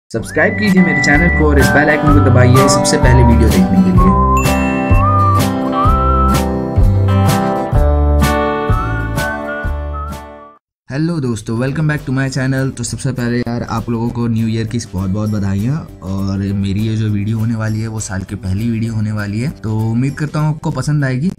Subscribe कीजिए मेरे channel को और इस बेल आइकन को दबाइए सबसे पहले वीडियो देखने के लिए। हेलो दोस्तों, welcome back to my channel. तो सबसे पहले यार आप लोगों को न्यू ईयर की बहुत बहुत बधाइयाँ। और मेरी ये जो वीडियो होने वाली है वो साल की पहली वीडियो होने वाली है, तो उम्मीद करता हूँ आपको पसंद आएगी।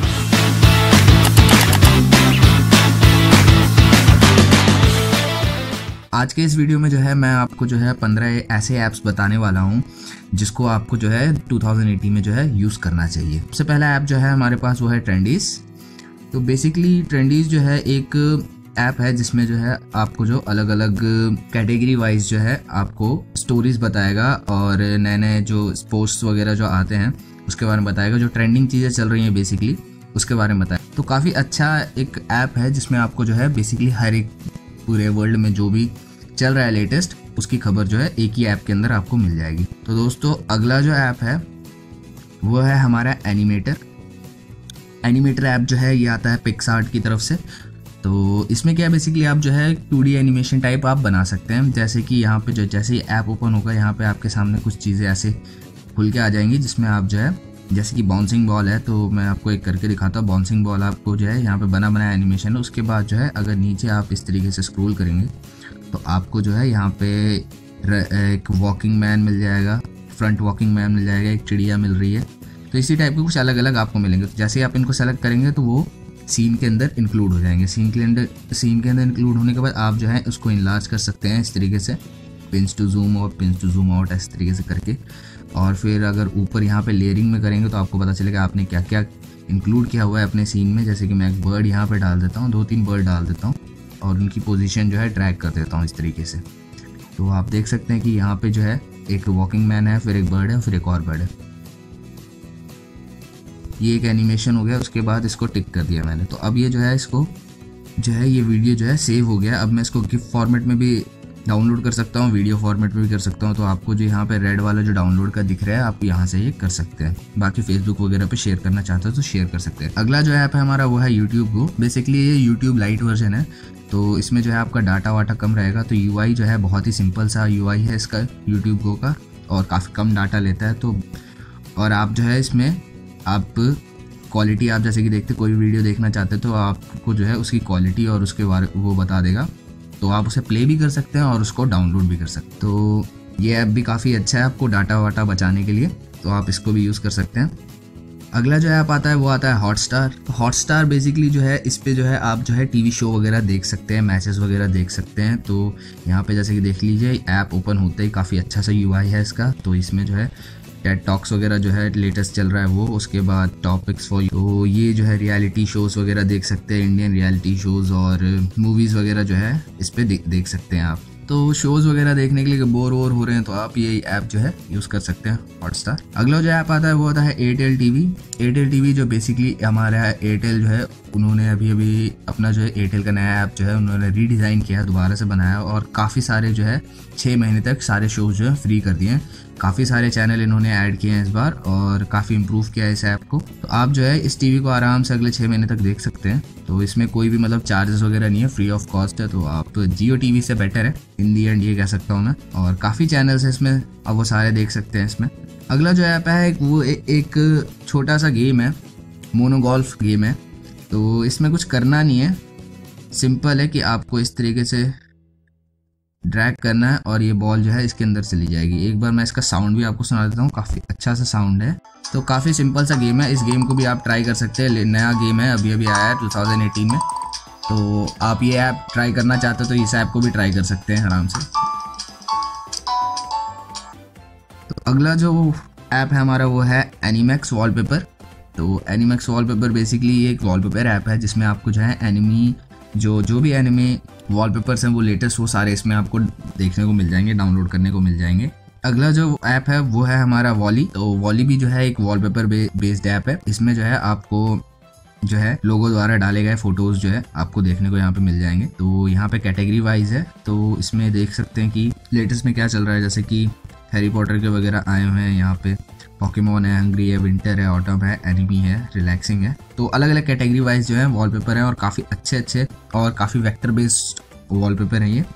आज के इस वीडियो में जो है मैं आपको जो है 15 ऐसे ऐप्स बताने वाला हूँ जिसको आपको जो है 2018 में जो है यूज़ करना चाहिए। सबसे पहला ऐप जो है हमारे पास वो है ट्रेंडीज। तो बेसिकली ट्रेंडीज जो है एक ऐप है जिसमें जो है आपको जो अलग अलग कैटेगरी वाइज जो है आपको स्टोरीज बताएगा और नए नए जो पोस्ट्स वगैरह जो आते हैं उसके बारे में बताएगा, जो ट्रेंडिंग चीज़ें चल रही हैं बेसिकली उसके बारे में बताएगा। तो काफ़ी अच्छा एक ऐप है जिसमें आपको जो है बेसिकली हर एक पूरे वर्ल्ड में जो भी चल रहा है लेटेस्ट उसकी खबर जो है एक ही ऐप के अंदर आपको मिल जाएगी। तो दोस्तों अगला जो ऐप है वो है हमारा एनिमेटर। एनिमेटर ऐप जो है ये आता है पिक्सआर्ट की तरफ से। तो इसमें क्या है बेसिकली आप जो है 2D एनिमेशन टाइप आप बना सकते हैं। जैसे कि यहाँ पे जो जैसे ही ऐप ओपन होगा यहाँ पे आपके सामने कुछ चीज़ें ऐसे खुल के आ जाएंगी जिसमें आप जो है जैसे कि बाउंसिंग बॉल है, तो मैं आपको एक करके दिखाता हूँ। बाउंसिंग बॉल आपको जो है यहाँ पे बना बनाया एनिमेशन है। उसके बाद जो है अगर नीचे आप इस तरीके से स्क्रॉल करेंगे तो आपको जो है यहाँ पे एक वॉकिंग मैन मिल जाएगा, फ्रंट वॉकिंग मैन मिल जाएगा, एक चिड़िया मिल रही है। तो इसी टाइप के कुछ अलग अलग आपको मिलेंगे। तो जैसे ही आप इनको सेलेक्ट करेंगे तो वो सीन के अंदर इंक्लूड हो जाएंगे। सीन के अंदर इंक्लूड होने के बाद आप जो है उसको इनलार्ज कर सकते हैं इस तरीके से, पिंच टू जूम और पिंच टू जूम आउट इस तरीके से करके। और फिर अगर ऊपर यहाँ पे लेयरिंग में करेंगे तो आपको पता चलेगा आपने क्या क्या इंक्लूड किया हुआ है अपने सीन में। जैसे कि मैं एक बर्ड यहाँ पे डाल देता हूँ, 2-3 बर्ड डाल देता हूँ और उनकी पोजीशन जो है ट्रैक कर देता हूँ इस तरीके से। तो आप देख सकते हैं कि यहाँ पे जो है एक वॉकिंग मैन है, फिर एक बर्ड है, फिर एक और बर्ड है। ये एक एनिमेशन हो गया। उसके बाद इसको टिक कर दिया मैंने। तो अब ये जो है इसको जो है ये वीडियो जो है सेव हो गया। अब मैं इसको गिफ फॉर्मेट में भी डाउनलोड कर सकता हूँ, वीडियो फॉर्मेट में भी कर सकता हूँ। तो आपको जो यहाँ पे रेड वाला जो डाउनलोड का दिख रहा है आप यहाँ से ये कर सकते हैं। बाकी फेसबुक वगैरह पे शेयर करना चाहते हो तो शेयर कर सकते हैं। अगला जो ऐप है हमारा वो है यूट्यूब गो। बेसिकली ये यूट्यूब लाइट वर्जन है, तो इसमें जो है आपका डाटा वाटा कम रहेगा। तो यूआई जो है बहुत ही सिंपल सा यूआई है इसका यूट्यूब गो का, और काफ़ी कम डाटा लेता है। तो और आप जो है इसमें आप क्वालिटी आप जैसे कि देखते कोई वीडियो देखना चाहते तो आपको जो है उसकी क्वालिटी और उसके बारे वो बता देगा। तो आप उसे प्ले भी कर सकते हैं और उसको डाउनलोड भी कर सकते हैं। तो ये ऐप भी काफ़ी अच्छा है आपको डाटा वाटा बचाने के लिए, तो आप इसको भी यूज़ कर सकते हैं। अगला जो ऐप आता है वो आता है हॉटस्टार। तो हॉटस्टार बेसिकली जो है इस पे जो है आप जो है टीवी शो वगैरह देख सकते हैं, मैचेस वगैरह देख सकते हैं। तो यहाँ पे जैसे कि देख लीजिए ऐप ओपन होते ही काफ़ी अच्छा सा यूआई है इसका। तो इसमें जो है टेड टॉक्स वगैरह जो है लेटेस्ट चल रहा है वो, उसके बाद टॉपिक्स फॉर यू, तो ये जो है रियलिटी शोज़ वगैरह देख सकते हैं, इंडियन रियलिटी शोज़ और मूवीज़ वगैरह जो है इस पर देख सकते हैं आप। तो शोज़ वगैरह देखने के लिए बोर वोर हो रहे हैं तो आप ये ऐप जो है यूज़ कर सकते हैं हॉटस्टार। अगला जो ऐप आता है वो आता है एयरटेल टीवी। एयरटेल टीवी जो बेसिकली हमारा एयरटेल जो है उन्होंने अभी अपना जो है एयरटेल का नया ऐप जो है उन्होंने रीडिज़ाइन किया, दोबारा से बनाया और काफ़ी सारे जो है 6 महीने तक सारे शोज़ जो है फ्री कर दिए हैं। काफ़ी सारे चैनल इन्होंने ऐड किए हैं इस बार और काफ़ी इम्प्रूव किया है इस ऐप को। तो आप जो है इस टीवी को आराम से अगले 6 महीने तक देख सकते हैं। तो इसमें कोई भी मतलब चार्जेस वगैरह नहीं है, फ्री ऑफ कॉस्ट है। तो आप जियो टीवी से बेटर है इन दी एंड ये कह सकता हूँ मैं। और काफ़ी चैनल्स हैं इसमें, अब वो सारे देख सकते हैं इसमें। अगला जो ऐप है वो एक छोटा सा गेम है, मोनोगोल्फ गेम है। तो इसमें कुछ करना नहीं है, सिंपल है कि आपको इस तरीके से ड्रैग करना है और ये बॉल जो है इसके अंदर चली जाएगी। एक बार मैं इसका साउंड भी आपको सुना देता हूँ, काफ़ी अच्छा सा साउंड है। तो काफ़ी सिंपल सा गेम है, इस गेम को भी आप ट्राई कर सकते हैं। नया गेम है, अभी आया है 2018 में। तो आप ये ऐप ट्राई करना चाहते हो तो इस ऐप को भी ट्राई कर सकते हैं आराम से। तो अगला जो ऐप है हमारा वो है एनिमैक्स वॉलपेपर। तो एनिमैक्स वॉलपेपर बेसिकली एक वॉलपेपर ऐप है जिसमें आपको जो है एनिमी जो भी एनिमे वॉलपेपर्स हैं वो लेटेस्ट वो सारे इसमें आपको देखने को मिल जाएंगे, डाउनलोड करने को मिल जाएंगे। अगला जो ऐप है वो है हमारा वॉली। तो वॉली भी जो है एक वॉलपेपर बेस्ड ऐप है। इसमें जो है आपको जो है लोगों द्वारा डाले गए फोटोज़ जो है आपको देखने को यहाँ पे मिल जाएंगे। तो यहाँ पे कैटेगरी वाइज है, तो इसमें देख सकते हैं कि लेटेस्ट में क्या चल रहा है। जैसे कि हैरी पॉटर के वगैरह आए हुए हैं यहाँ पे, पॉकीमोन है, हंग्री है, विंटर है, ऑटम है, एनिमी है, रिलैक्सिंग है। तो अलग अलग कैटेगरी वाइज जो है वॉलपेपर है और काफ़ी अच्छे और काफ़ी वेक्टर बेस्ड वॉलपेपर है ये।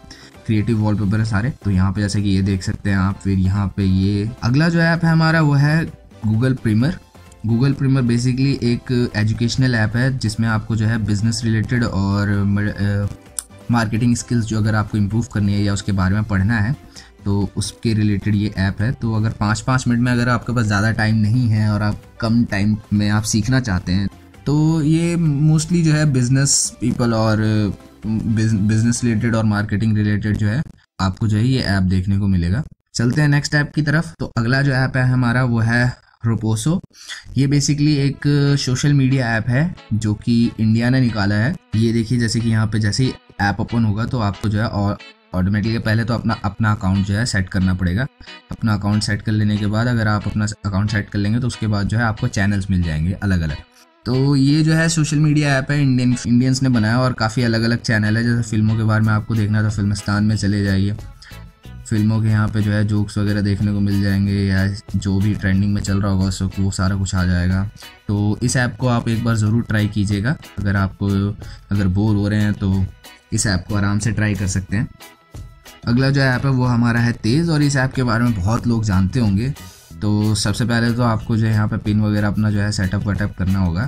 क्रिएटिव वॉलपेपर है सारे। तो यहाँ पे जैसे कि ये देख सकते हैं आप। फिर यहाँ पे ये अगला जो ऐप है हमारा वो है Google Premier. Google Premier basically एक एजुकेशनल ऐप है जिसमें आपको जो है बिजनेस रिलेटेड और मार्केटिंग स्किल्स जो अगर आपको इम्प्रूव करनी है या उसके बारे में पढ़ना है तो उसके रिलेटेड ये ऐप है। तो अगर 5-5 मिनट में अगर आपके पास ज़्यादा टाइम नहीं है और आप कम टाइम में आप सीखना चाहते हैं तो ये मोस्टली जो है बिजनेस पीपल और बिजनेस रिलेटेड और मार्केटिंग रिलेटेड जो है आपको जो है ये ऐप देखने को मिलेगा। चलते हैं नेक्स्ट ऐप की तरफ। तो अगला जो ऐप है हमारा वो है रोपोसो। ये बेसिकली एक सोशल मीडिया ऐप है जो कि इंडिया ने निकाला है। ये देखिए जैसे कि यहाँ पे जैसे ही ऐप ओपन होगा तो आपको जो है और ऑटोमेटिकली पहले तो अपना अकाउंट जो है सेट करना पड़ेगा। अपना अकाउंट सेट कर लेने के बाद अगर आप अपना अकाउंट सेट कर लेंगे तो उसके बाद जो है आपको चैनल्स मिल जाएंगे अलग अलग। तो ये जो है सोशल मीडिया ऐप है, इंडियंस ने बनाया और काफ़ी अलग अलग चैनल है। जैसे फिल्मों के बारे में आपको देखना तो फिल्मिस्तान में चले जाइए, फिल्मों के यहाँ पे जो है जोक्स वगैरह देखने को मिल जाएंगे या जो भी ट्रेंडिंग में चल रहा होगा उस वक्त वो सारा कुछ आ जाएगा। तो इस ऐप को आप एक बार ज़रूर ट्राई कीजिएगा। अगर बोर हो रहे हैं तो इस ऐप को आराम से ट्राई कर सकते हैं। अगला जो ऐप है वो हमारा है तेज़ और इस ऐप के बारे में बहुत लोग जानते होंगे। तो सबसे पहले तो आपको जो है यहाँ पे पिन वगैरह अपना जो है सेटअप वेटअप करना होगा।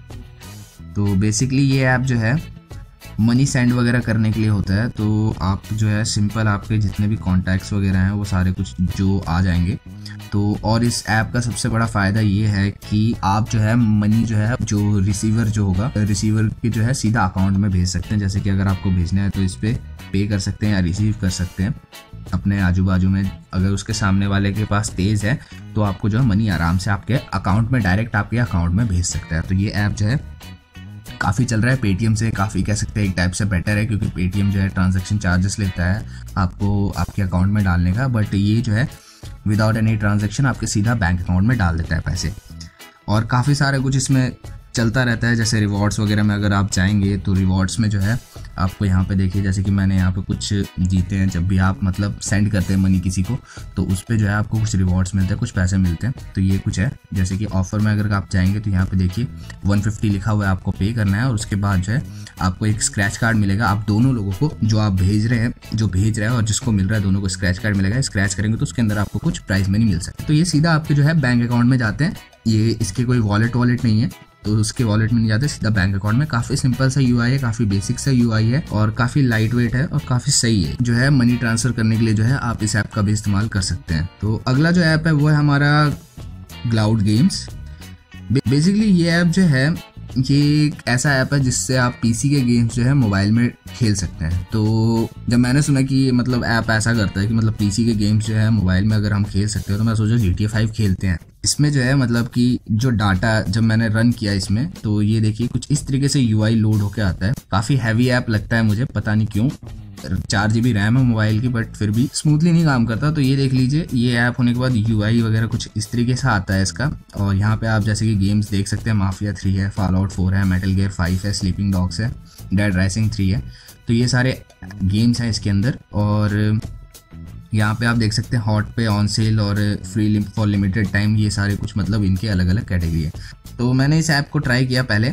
तो बेसिकली ये ऐप जो है मनी सेंड वगैरह करने के लिए होता है। तो आप जो है सिंपल आपके जितने भी कॉन्टैक्ट्स वगैरह हैं वो सारे कुछ जो आ जाएंगे। तो और इस ऐप का सबसे बड़ा फ़ायदा ये है कि आप जो है मनी जो है जो रिसीवर जो होगा रिसीवर के जो है सीधा अकाउंट में भेज सकते हैं। जैसे कि अगर आपको भेजना है तो इस पर पे कर सकते हैं या रिसीव कर सकते हैं अपने आजू बाजू में। अगर उसके सामने वाले के पास तेज़ है तो आपको जो है मनी आराम से आपके अकाउंट में डायरेक्ट आपके अकाउंट में भेज सकता है। तो ये ऐप जो है काफ़ी चल रहा है, पेटीएम से काफ़ी कह सकते हैं एक टाइप से बेटर है क्योंकि पेटीएम जो है ट्रांजैक्शन चार्जेस लेता है आपको आपके अकाउंट में डालने का, बट ये जो है विदाउट एनी ट्रांजैक्शन आपके सीधा बैंक अकाउंट में डाल देता है पैसे। और काफ़ी सारे कुछ इसमें चलता रहता है। जैसे रिवॉर्ड्स वगैरह में अगर आप जाएंगे तो रिवॉर्ड्स में जो है आपको यहाँ पे देखिए जैसे कि मैंने यहाँ पे कुछ जीते हैं। जब भी आप मतलब सेंड करते हैं मनी किसी को तो उस पर जो है आपको कुछ रिवॉर्ड्स मिलते हैं, कुछ पैसे मिलते हैं। तो ये कुछ है जैसे कि ऑफर में अगर आप जाएंगे तो यहाँ पे देखिए 150 लिखा हुआ है, आपको पे करना है और उसके बाद जो है आपको एक स्क्रैच कार्ड मिलेगा। आप दोनों लोगों को जो आप भेज रहे हैं और जिसको मिल रहा है दोनों को स्क्रैच कार्ड मिलेगा। स्क्रैच करेंगे तो उसके अंदर आपको कुछ प्राइस मनी मिल सकता है। तो ये सीधा आपके जो है बैंक अकाउंट में जाते हैं। ये इसके कोई वॉलेट नहीं है तो उसके वॉलेट में नहीं जाते, सीधा बैंक अकाउंट में। काफ़ी सिंपल सा यूआई है, काफ़ी बेसिक सा यूआई है और काफ़ी लाइट वेट है और काफ़ी सही है। जो है मनी ट्रांसफ़र करने के लिए जो है आप इस ऐप का भी इस्तेमाल कर सकते हैं। तो अगला जो ऐप है वो है हमारा क्लाउड गेम्स। बेसिकली ये ऐप जो है ये एक ऐसा ऐप है जिससे आप पीसी के गेम्स जो है मोबाइल में खेल सकते हैं। तो जब मैंने सुना कि मतलब ऐप ऐसा करता है कि मतलब पीसी के गेम्स जो है मोबाइल में अगर हम खेल सकते हैं तो मैं सोचा GTA 5 खेलते हैं। इसमें जो है मतलब कि जो डाटा जब मैंने रन किया इसमें तो ये देखिए कुछ इस तरीके से यूआई लोड होकर आता है। काफ़ी हैवी ऐप लगता है मुझे, पता नहीं क्यों। 4 GB रैम है मोबाइल की बट फिर भी स्मूथली नहीं काम करता। तो ये देख लीजिए ये ऐप होने के बाद यूआई वगैरह कुछ इस तरीके से आता है इसका। और यहाँ पे आप जैसे कि गेम्स देख सकते हैं, माफिया 3 है, फॉलआउट 4 है, मेटल गियर 5 है, स्लीपिंग डॉग्स है, डेड राइजिंग 3 है। तो ये सारे गेम्स हैं इसके अंदर। और यहाँ पे आप देख सकते हैं हॉट पे, ऑन सेल और फ्री फॉर लिमिटेड टाइम, ये सारे कुछ मतलब इनके अलग अलग कैटेगरी है। तो मैंने इस ऐप को ट्राई किया पहले।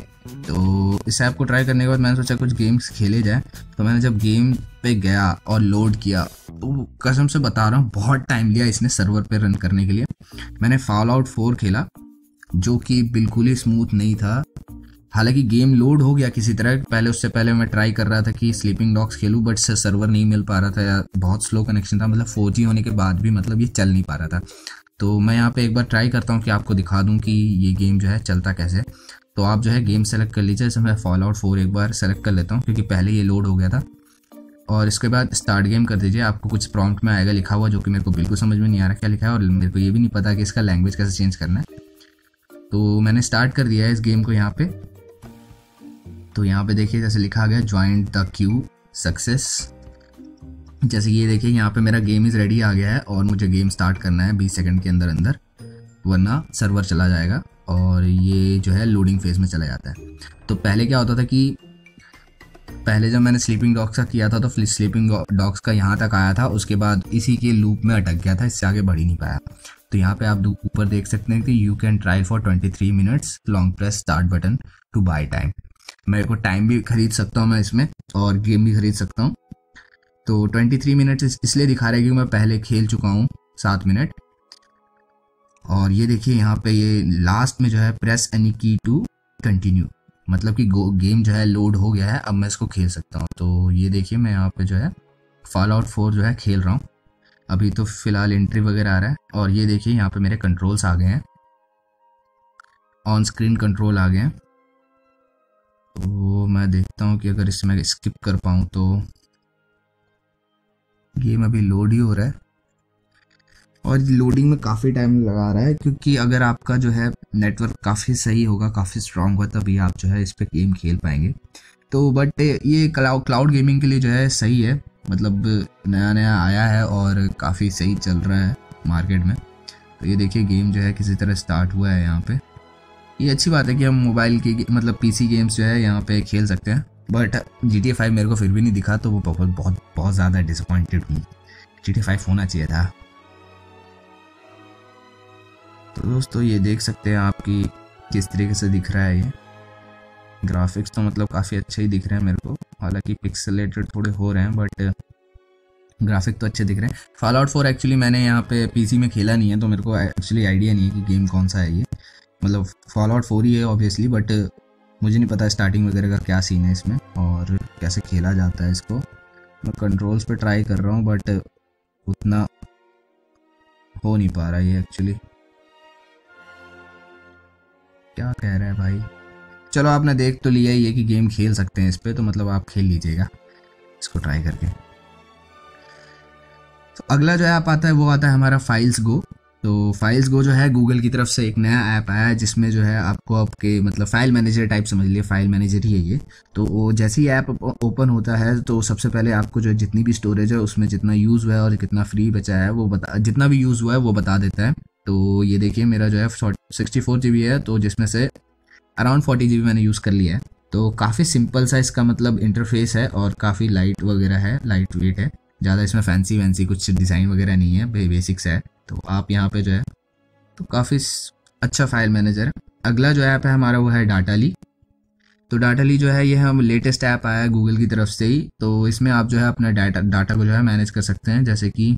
तो इस ऐप को ट्राई करने के बाद मैंने सोचा कुछ गेम्स खेले जाए। तो मैंने जब गेम पे गया और लोड किया तो कसम से बता रहा हूँ बहुत टाइम लिया इसने सर्वर पे रन करने के लिए। मैंने फॉलआउट 4 खेला जो कि बिल्कुल ही स्मूथ नहीं था। हालांकि गेम लोड हो गया किसी तरह। उससे पहले मैं ट्राई कर रहा था कि स्लीपिंग डॉग्स खेलूं बट सर्वर नहीं मिल पा रहा था या बहुत स्लो कनेक्शन था। मतलब 4G होने के बाद भी मतलब ये चल नहीं पा रहा था। तो मैं यहाँ पे एक बार ट्राई करता हूँ कि आपको दिखा दूँ कि ये गेम जो है चलता कैसे। तो आप जो है गेम सेलेक्ट कर लीजिए। जैसे मैं फॉलआउट 4 एक बार सेलेक्ट कर लेता हूँ क्योंकि पहले ये लोड हो गया था। और इसके बाद स्टार्ट गेम कर दीजिए। आपको कुछ प्रॉम्प्ट में आएगा लिखा हुआ जो कि मेरे को बिल्कुल समझ में नहीं आ रहा क्या लिखा है और मेरे को ये भी नहीं पता कि इसका लैंग्वेज कैसे चेंज करना है। तो मैंने स्टार्ट कर दिया है इस गेम को यहाँ पे। तो यहाँ पे देखिए जैसे लिखा गया ज्वाइन द क्यू सक्सेस। जैसे ये देखिए यहाँ पे मेरा गेम इज़ रेडी आ गया है और मुझे गेम स्टार्ट करना है 20 सेकंड के अंदर वरना सर्वर चला जाएगा और ये जो है लोडिंग फेज में चला जाता है। तो पहले क्या होता था कि पहले जब मैंने स्लीपिंग डॉग्स का किया था तो स्लीपिंग डॉग्स का यहाँ तक आया था, उसके बाद इसी के लूप में अटक गया था, इससे आगे बढ़ ही नहीं पाया। तो यहाँ पे आप ऊपर देख सकते हैं कि you can try for 23 minutes, long press start button to buy time. मेरे को टाइम भी खरीद सकता हूँ मैं इसमें और गेम भी खरीद सकता हूँ। तो 23 मिनट इसलिए दिखा रहा है क्योंकि मैं पहले खेल चुका हूँ 7 मिनट। और ये देखिए यहाँ पे ये लास्ट में जो है press any key to continue, मतलब कि गेम जो है लोड हो गया है, अब मैं इसको खेल सकता हूँ। तो ये देखिए मैं यहाँ पे जो है फॉलआउट 4 जो है खेल रहा हूँ। अभी तो फिलहाल एंट्री वगैरह आ रहा है और ये देखिए यहाँ पे मेरे कंट्रोल्स आ गए हैं, ऑन स्क्रीन कंट्रोल आ गए हैं। तो मैं देखता हूँ कि अगर इसमें स्किप कर पाऊँ तो गेम अभी लोड ही हो रहा है और लोडिंग में काफ़ी टाइम लगा रहा है, क्योंकि अगर आपका जो है नेटवर्क काफ़ी सही होगा, काफ़ी स्ट्रांग होगा, तभी आप जो है इस पर गेम खेल पाएंगे। तो बट ये क्लाउड गेमिंग के लिए जो है सही है, मतलब नया नया आया है और काफ़ी सही चल रहा है मार्केट में। तो ये देखिए गेम जो है किसी तरह स्टार्ट हुआ है यहाँ पे। ये अच्छी बात है कि हम मोबाइल की मतलब पीसी गेम्स जो है यहाँ पे खेल सकते हैं। बट GTA 5 मेरे को फिर भी नहीं दिखा, तो वो बहुत ज़्यादा डिसअपॉइंटेड हूँ। GTA 5 होना चाहिए था। तो दोस्तों ये देख सकते हैं आपकी किस तरीके से दिख रहा है ये ग्राफिक्स, तो मतलब काफ़ी अच्छे ही दिख रहे हैं मेरे को, हालांकि पिक्सेलेटेड थोड़े हो रहे हैं बट ग्राफिक तो अच्छे दिख रहे हैं। फॉलआउट 4 एक्चुअली मैंने यहाँ पे पीसी में खेला नहीं है, तो मेरे को एक्चुअली आइडिया नहीं है कि गेम कौन सा है ये। मतलब फॉलआउट 4 ही है ऑब्वियसली, बट मुझे नहीं पता स्टार्टिंग वगैरह का क्या सीन है इसमें और कैसे खेला जाता है इसको। मैं कंट्रोल्स पे ट्राई कर रहा हूँ बट उतना हो नहीं पा रहा है ये एक्चुअली। क्या कह रहा है भाई? चलो आपने देख तो लिया ही है कि गेम खेल सकते हैं इस पे, तो मतलब आप खेल लीजिएगा इसको ट्राई करके। तो अगला जो ऐप आता है वो आता है हमारा फाइल्स गो। तो फाइल्स गो जो है गूगल की तरफ से एक नया ऐप आया है, जिसमें जो है आपको आपके मतलब फाइल मैनेजर टाइप समझ लिए, फाइल मैनेजर ही है ये। तो वो जैसे ही ऐप ओपन होता है तो सबसे पहले आपको जो जितनी भी स्टोरेज है उसमें जितना यूज़ हुआ है और कितना फ्री बचा है वो जितना भी यूज़ हुआ है वो बता देता है। तो ये देखिए मेरा जो है 64 GB है, तो जिसमें से अराउंड 40 GB मैंने यूज़ कर लिया है। तो काफ़ी सिंपल सा इसका मतलब इंटरफेस है और काफ़ी लाइट वगैरह है, लाइट वेट है, ज़्यादा इसमें फैंसी कुछ डिज़ाइन वगैरह नहीं है, बेसिक्स है। तो आप यहाँ पे जो है तो काफ़ी अच्छा फाइल मैनेजर है। अगला जो ऐप है हमारा वो है डाटाली। तो डाटाली जो है ये हम लेटेस्ट ऐप आया है गूगल की तरफ से ही। तो इसमें आप जो है अपना डाटा को जो है मैनेज कर सकते हैं। जैसे कि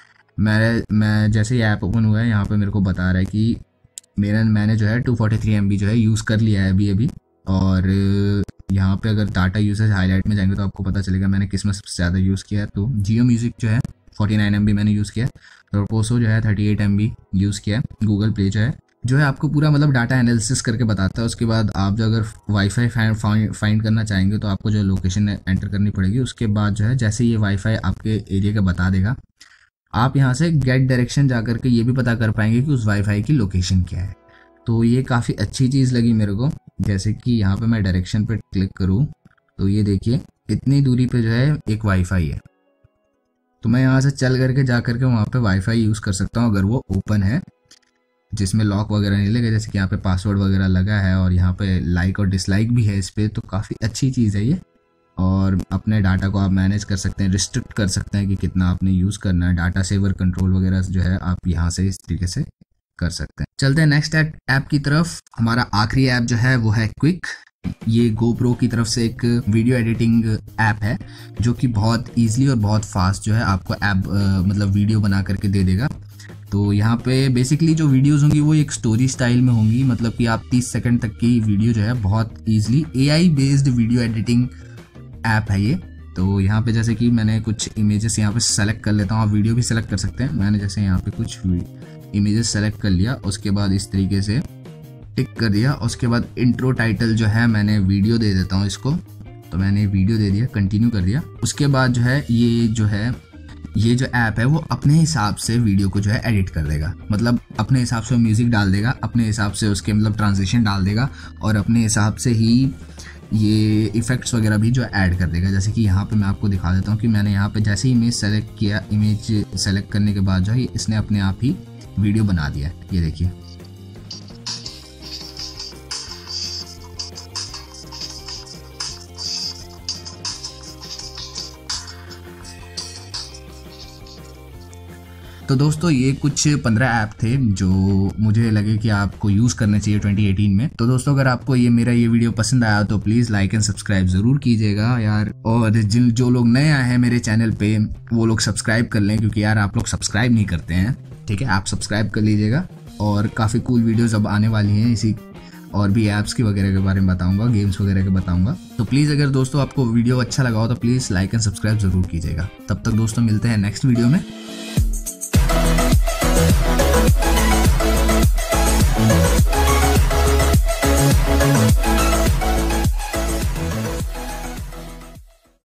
मैं जैसे ही ऐप ओपन हुआ है यहाँ पे मेरे को बता रहा है कि मैंने जो है 243 MB जो है यूज़ कर लिया है अभी। और यहाँ पे अगर डाटा यूसेज हाईलाइट में जाएंगे तो आपको पता चलेगा मैंने किस में सबसे ज़्यादा यूज़ किया है। तो जियो म्यूज़िक जो है 49 MB मैंने यूज़ किया है, और पोसो जो है 38 MB यूज़ किया है। गूगल प्ले जो है आपको पूरा मतलब डाटा एनालिसिस करके बताता है। उसके बाद आप जो अगर वाईफाई फाइंड करना चाहेंगे तो आपको जो लोकेशन एंटर करनी पड़ेगी। उसके बाद जो है जैसे ये वाईफाई आपके एरिया का बता देगा, आप यहाँ से गेट डायरेक्शन जा करके ये भी पता कर पाएंगे कि उस वाईफाई की लोकेशन क्या है। तो ये काफ़ी अच्छी चीज़ लगी मेरे को। जैसे कि यहाँ पे मैं डायरेक्शन पे क्लिक करूँ तो ये देखिए इतनी दूरी पे जो है एक वाईफाई है, तो मैं यहाँ से चल करके जा करके वहाँ पे वाईफाई यूज़ कर सकता हूँ अगर वो ओपन है, जिसमें लॉक वगैरह नहीं लगे। जैसे कि यहाँ पे पासवर्ड वगैरह लगा है और यहाँ पे लाइक और डिसलाइक भी है इस पर। तो काफ़ी अच्छी चीज़ है ये, और अपने डाटा को आप मैनेज कर सकते हैं, रिस्ट्रिक्ट कर सकते हैं कि कितना आपने यूज़ करना है। डाटा सेवर कंट्रोल वगैरह जो है आप यहाँ से इस तरीके से कर सकते हैं। चलते हैं नेक्स्ट ऐप की तरफ। हमारा आखिरी ऐप जो है वो है क्विक। ये GoPro की तरफ से एक वीडियो एडिटिंग ऐप है जो कि बहुत ईजिली और बहुत फास्ट जो है आपको ऐप मतलब वीडियो बना करके दे देगा। तो यहाँ पे बेसिकली जो वीडियोस होंगी वो एक स्टोरी स्टाइल में होंगी, मतलब कि आप 30 सेकंड तक की वीडियो जो है बहुत easily AI based video editing app है ये। तो यहाँ पे जैसे कि मैंने कुछ इमेजेस यहाँ पे सेलेक्ट कर लेता हूँ, आप वीडियो भी सेलेक्ट कर सकते हैं। मैंने जैसे यहाँ पे कुछ इमेजेस सेलेक्ट कर लिया, उसके बाद इस तरीके से टिक कर दिया। उसके बाद इंट्रो टाइटल जो है मैंने वीडियो दे देता हूँ इसको। तो मैंने वीडियो दे दिया, कंटिन्यू कर दिया। उसके बाद जो है ये जो ऐप है वो अपने हिसाब से वीडियो को जो है एडिट कर देगा, मतलब अपने हिसाब से म्यूज़िक डाल देगा, अपने हिसाब से उसके मतलब ट्रांजिशन डाल देगा, और अपने हिसाब से ही ये इफ़ेक्ट्स वगैरह भी जो ऐड कर देगा। जैसे कि यहाँ पे मैं आपको दिखा देता हूँ कि मैंने यहाँ पे जैसे ही इमेज सेलेक्ट किया, इमेज सेलेक्ट करने के बाद जो है इसने अपने आप ही वीडियो बना दिया। ये देखिए तो दोस्तों ये कुछ 15 ऐप थे जो मुझे लगे कि आपको यूज़ करने चाहिए 2018 में। तो दोस्तों अगर आपको मेरा ये वीडियो पसंद आया तो प्लीज़ लाइक एंड सब्सक्राइब ज़रूर कीजिएगा यार। और जो लोग नए आए हैं मेरे चैनल पे वो लोग सब्सक्राइब कर लें, क्योंकि यार आप लोग सब्सक्राइब नहीं करते हैं। ठीक है, आप सब्सक्राइब कर लीजिएगा। और काफ़ी कूल वीडियोज़ अब आने वाली हैं इसी और भी ऐप्स की वगैरह के बारे में बताऊंगा, गेम्स वगैरह के बताऊंगा। तो प्लीज़ अगर दोस्तों आपको वीडियो अच्छा लगा हो तो प्लीज़ लाइक एंड सब्सक्राइब ज़रूर कीजिएगा। तब तक दोस्तों मिलते हैं नेक्स्ट वीडियो में।